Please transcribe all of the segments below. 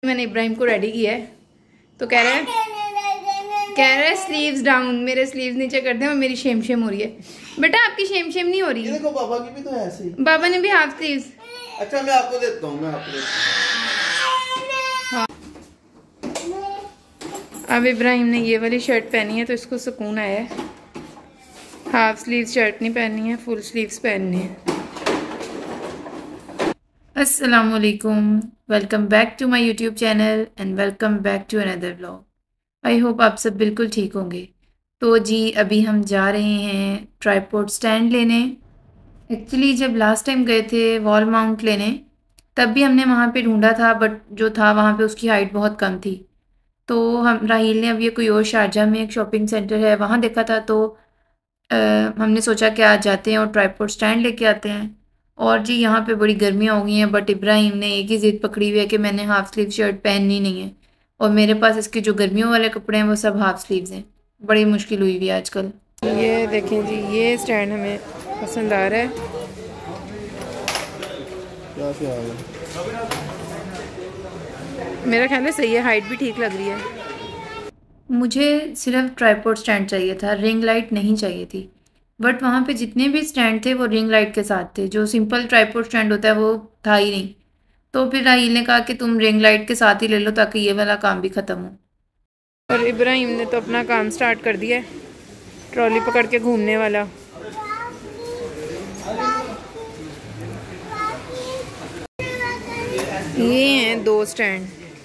मैंने इब्राहिम को रेडी किया है, तो कह रहा है स्लीव्स डाउन, मेरे स्लीव्स नीचे कर दें और मेरी शेम शेम हो रही है। बेटा आपकी शेम शेम नहीं हो रही। देखो पापा की भी तो है ऐसे ही। बाबा ने भी हाफ स्लीव्स। अच्छा मैं आपको देता हूँ, मैं आपको हाँ। अब इब्राहिम ने ये वाली शर्ट पहनी है तो इसको सुकून आया है। हाफ स्लीव शर्ट नहीं पहननी है, फुल स्लीव्स पहननी है। अस्सलामुअलैकुम, welcome back to my YouTube channel and welcome back to another vlog. I hope आप सब बिल्कुल ठीक होंगे। तो जी अभी हम जा रहे हैं ट्राइपॉड स्टैंड लेने। एक्चुअली जब लास्ट टाइम गए थे वॉल माउंट लेने तब भी हमने वहाँ पे ढूंढा था, बट जो था वहाँ पे उसकी हाइट बहुत कम थी। तो हम राहील ने अब ये कोई और शारजा में एक शॉपिंग सेंटर है वहाँ देखा था, तो हमने सोचा कि आज जाते हैं और ट्राइपॉड स्टैंड लेके आते हैं। और जी यहाँ पे बड़ी गर्मियाँ हो गई हैं, बट इब्राहिम ने एक ही ज़िद पकड़ी हुई है कि मैंने हाफ़ स्लीव शर्ट पहननी नहीं है, और मेरे पास इसके जो गर्मियों वाले कपड़े हैं वो सब हाफ़ स्लीव्स हैं। बड़ी मुश्किल हुई हुई है आजकल। ये देखें जी, ये स्टैंड हमें पसंद आ रहा है। क्या मेरा ख्याल है सही है, हाइट भी ठीक लग रही है। मुझे सिर्फ ट्राइपॉड स्टैंड चाहिए था, रिंग लाइट नहीं चाहिए थी। बट वहाँ पे जितने भी स्टैंड थे वो रिंग लाइट के साथ थे, जो सिंपल ट्राइपॉड स्टैंड होता है वो था ही नहीं। तो फिर राहील ने कहा कि तुम रिंग लाइट के साथ ही ले लो ताकि ये वाला काम भी ख़त्म हो। और इब्राहिम ने तो अपना काम स्टार्ट कर दिया है, ट्रॉली पकड़ के घूमने वाला। ये हैं 2 स्टैंड,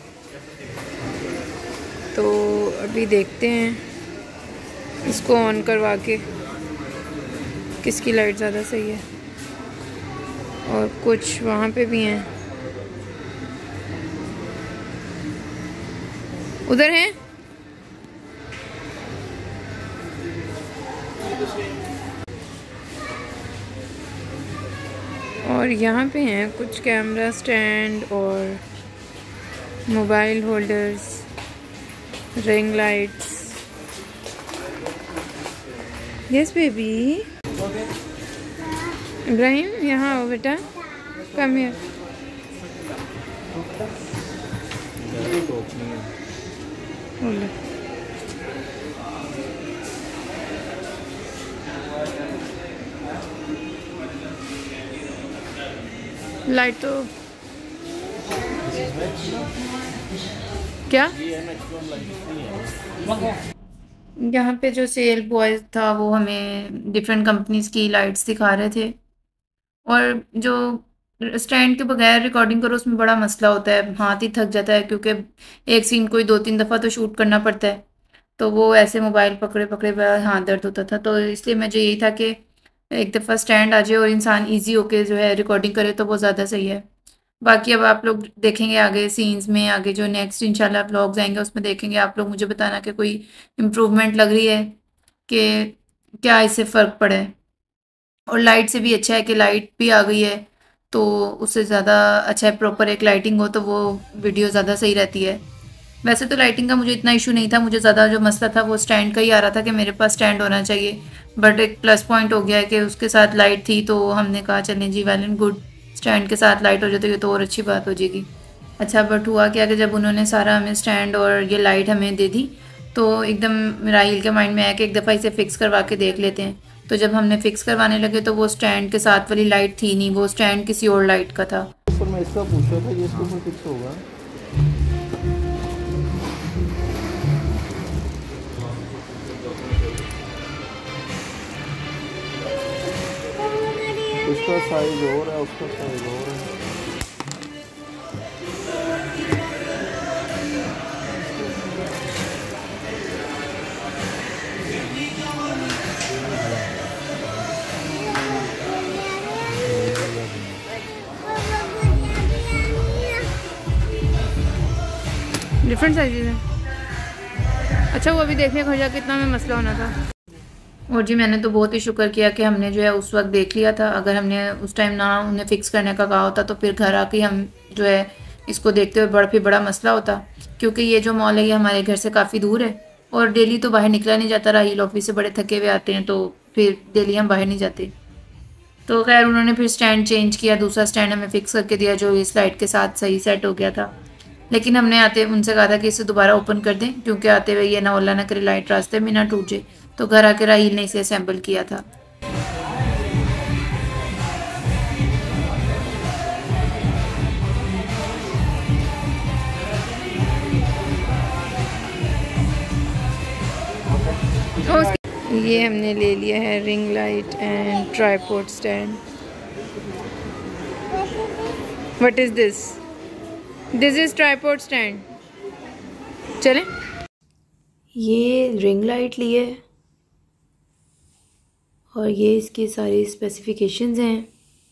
तो अभी देखते हैं इसको ऑन करवा के किसकी लाइट ज़्यादा सही है। और कुछ वहाँ पे भी हैं, उधर हैं। और यहाँ पे हैं कुछ कैमरा स्टैंड और mobile holders, ring lights. Yes baby. Ibrahim यहाँ आओ बेटा, कम हियर। लाइट तो क्या यहाँ पे जो सेल बॉय था वो हमें डिफरेंट कंपनीज की लाइट्स दिखा रहे थे। और जो स्टैंड के बगैर रिकॉर्डिंग करो उसमें बड़ा मसला होता है, हाथ ही थक जाता है, क्योंकि एक सीन को 2-3 दफ़ा तो शूट करना पड़ता है। तो वो ऐसे मोबाइल पकड़े पकड़े बड़ा हाथ दर्द होता था, तो इसलिए मुझे यही था कि एक दफ़ा स्टैंड आ जाए और इंसान इजी होके जो है रिकॉर्डिंग करे तो वो ज़्यादा सही है। बाकी अब आप लोग देखेंगे आगे सीन्स में, आगे जो नेक्स्ट इंशाल्लाह व्लॉग्स आएंगे उसमें देखेंगे। आप लोग मुझे बताना कि कोई इम्प्रूवमेंट लग रही है कि क्या इससे फ़र्क पड़ा है। और लाइट से भी अच्छा है कि लाइट भी आ गई है, तो उससे ज़्यादा अच्छा है प्रॉपर एक लाइटिंग हो तो वो वीडियो ज़्यादा सही रहती है। वैसे तो लाइटिंग का मुझे इतना इशू नहीं था, मुझे ज़्यादा जो मसला था वो स्टैंड का ही आ रहा था कि मेरे पास स्टैंड होना चाहिए। बट एक प्लस पॉइंट हो गया है कि उसके साथ लाइट थी, तो हमने कहा चलें जी वेल एंड गुड, स्टैंड के साथ लाइट हो जाती तो और अच्छी बात हो जाएगी। अच्छा बट हुआ क्या कि जब उन्होंने सारा हमें स्टैंड और ये लाइट हमें दे दी तो एकदम राहील के माइंड में आया कि एक दफ़ा इसे फ़िक्स करवा के देख लेते हैं। तो जब हमने फ़िक्स करवाने लगे तो वो स्टैंड के साथ वाली लाइट थी नहीं, वो स्टैंड किसी और लाइट का था। ऊपर मैं इसका पूछा था, ये इसके ऊपर कुछ होगा। इसका साइज और है, उसका साइज और है। डिफरेंट साइजेज हैं। अच्छा वो अभी देखने को जा कितना में मसला होना था। और जी मैंने तो बहुत ही शुक्र किया कि हमने जो है उस वक्त देख लिया था। अगर हमने उस टाइम ना उन्हें फ़िक्स करने का कहा होता तो फिर घर आके हम जो है इसको देखते हुए फिर बड़ा मसला होता, क्योंकि ये जो मॉल है ये हमारे घर से काफ़ी दूर है और डेली तो बाहर निकला नहीं जाता। राहील ऑफिस से बड़े थके हुए आते हैं तो फिर डेली हम बाहर नहीं जाते। तो खैर उन्होंने फिर स्टैंड चेंज किया, दूसरा स्टैंड हमें फ़िक्स करके दिया जो इस लाइट के साथ सही सेट हो गया था। लेकिन हमने आते उनसे कहा था कि इसे दोबारा ओपन कर दें, क्योंकि आते हुए ये ना अल्लाह ना करे लाइट रास्ते में ना टूट जाए। तो घर आके राहील ने इसे असेंबल किया था। ये हमने ले लिया है ring light and tripod stand. What is this? This is tripod stand. चलें, ये रिंग लाइट ली है और ये इसकी सारी स्पेसिफिकेशंस हैं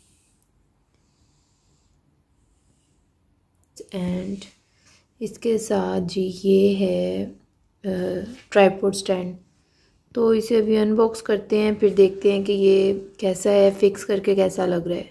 एंड इसके साथ जी ये है ट्राइपॉड स्टैंड। तो इसे अभी अनबॉक्स करते हैं, फिर देखते हैं कि ये कैसा है, फिक्स करके कैसा लग रहा है।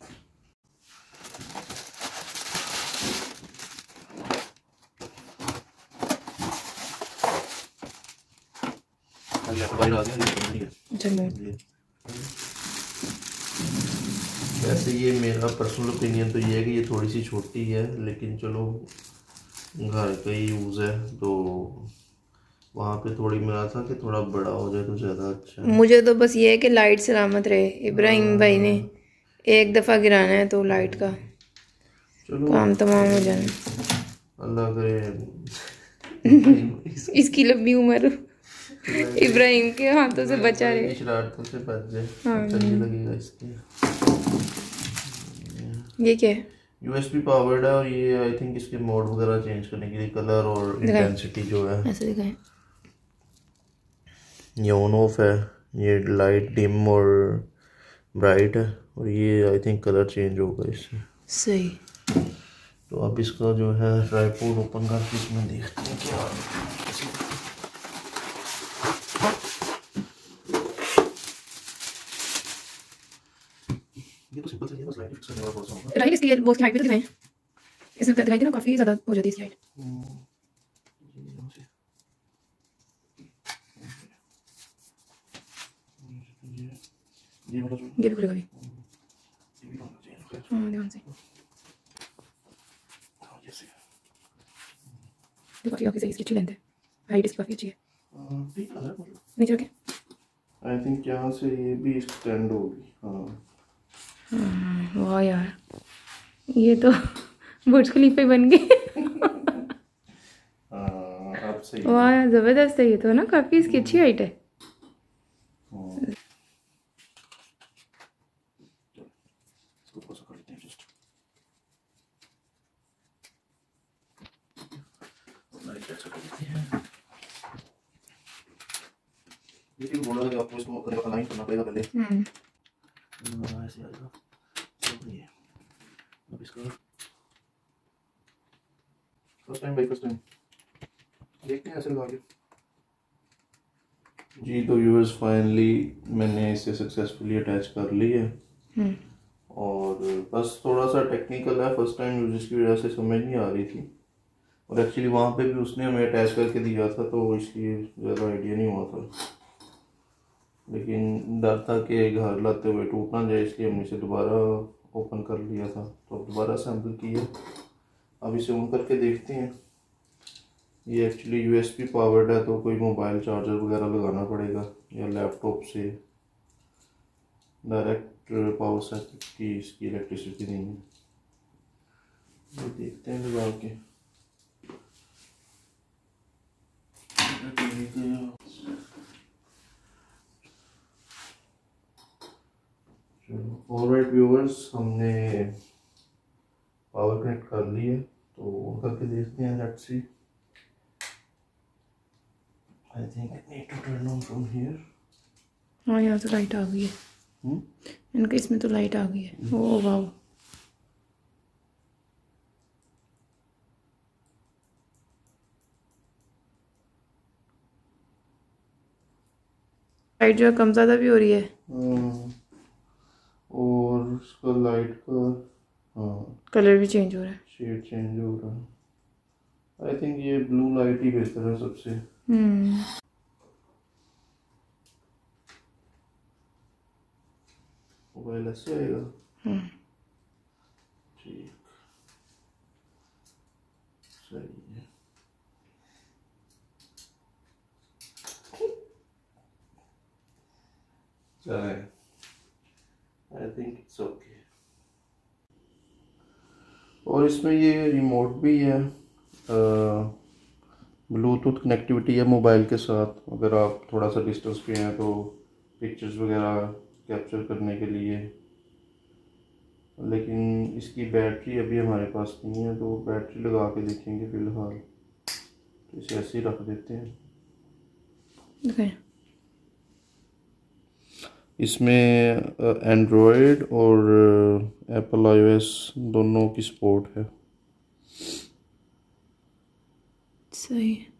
वैसे ये मेरा पर्सनल ओपिनियन तो ये है कि ये थोड़ी सी छोटी है, लेकिन चलो घर का ही यूज़ है, तो वहाँ पे थोड़ी मिला था कि थोड़ा बड़ा हो जाए तो ज़्यादा अच्छा है। मुझे तो बस ये है कि लाइट सलामत रहे। इब्राहिम भाई ने एक दफ़ा गिराना है तो लाइट का चलो काम तमाम हो जाना। अल्लाह करे इसकी लंबी उम्र इब्राहिम के हाथों से बचा रहे। शरारतों से बच जाए। हाँ। अच्छा ये लगेगा इसके। ये क्या है? यूएसबी पावर्ड है और ये आई थिंक इसके मोड वगैरह चेंज करने के लिए कलर और इंटेंसिटी जो है ऐसे दिखाएं। ये ऑन ऑफ है, ये लाइट डिम और ब्राइट है, और ये आई थिंक कलर चेंज होगा इससे। सही। तो अब इसका जो है ट्राइपॉड ओपन करके इसमें देखते हैं क्या। ये तो सिंपल सा है, बस लाइट फिक्स करने वाला थोड़ा सा होगा। राइट, इसकी बहुत हाइट भी तो दिखाएं। इसमें दिखाई थी ना, काफ़ी ज़्यादा हो जाती है इसकी हाइट। ये भी खुलेगा भी। हाँ ध्यान से। ये काफ़ी काफ़ी सही, इसकी अच्छी लेंथ है, हाइट इसकी काफ़ी अच्छी है। नीचे रखें। आई थिंक यहाँ से ये भी एक्सटेंड होगी। हाँ वाह यार, ये तो बुर्ज खलीफा बन गए। अब सही वाह यार, ज़बरदस्त है ये तो ना, काफ़ी इसकी अच्छी हाइट है। ये बोला था कि आपको इसको अलाइन करना पड़ेगा पहले। ऐसे आएगा। तो ये अब इसका फर्स्ट टाइम देखते हैं ऐसे लगा के। जी तो व्यूअर्स फाइनली मैंने इसे सक्सेसफुली अटैच कर ली है, और बस थोड़ा सा टेक्निकल है, फर्स्ट टाइम यूज की वजह से समझ नहीं आ रही थी, और एक्चुअली वहाँ पे भी उसने हमें अटैच करके दिया था तो इसलिए ज़्यादा आइडिया नहीं हुआ था, लेकिन डर था कि घर लाते हुए टूट ना जाए, इसलिए हमने इसे दोबारा ओपन कर लिया था। तो अब दोबारा सैम्पल किया, अब इसे ऑन करके देखते हैं। ये एक्चुअली यूएसबी पावर्ड है, तो कोई मोबाइल चार्जर वगैरह लगाना पड़ेगा या लैपटॉप से डायरेक्ट पावर सर्किट की इसकी इलेक्ट्रिसिटी नहीं है। ये देखते हैं लगा के। ऑलराइट व्यूअर्स, हमने पावर कनेक्ट कर ली है, तो करके देखते हैं। Let's see, I think I need to turn on from here. हाँ यहाँ तो लाइट आ गई है। इनके इसमें तो लाइट आ गई है। ओह वाह, लाइट जो है कम ज़्यादा भी हो रही है। और उसका लाइट का कलर भी चेंज हो रहा है, शेड चेंज हो रहा है। आई थिंक ये ब्लू लाइट ही बेहतर है सबसे। मोबाइल ऐसे आएगा। ठीक, सही है। चले, आई थिंक इट्स ओके। और इसमें ये रिमोट भी है, ब्लूटूथ कनेक्टिविटी है मोबाइल के साथ। अगर आप थोड़ा सा डिस्टेंस पे हैं तो पिक्चर्स वगैरह कैप्चर करने के लिए। लेकिन इसकी बैटरी अभी हमारे पास नहीं है, तो बैटरी लगा के देखेंगे फ़िलहाल। तो इसे ऐसे ही रख देते हैं। Okay. इसमें एंड्रॉयड और एप्पल आईओएस दोनों की सपोर्ट है। सही।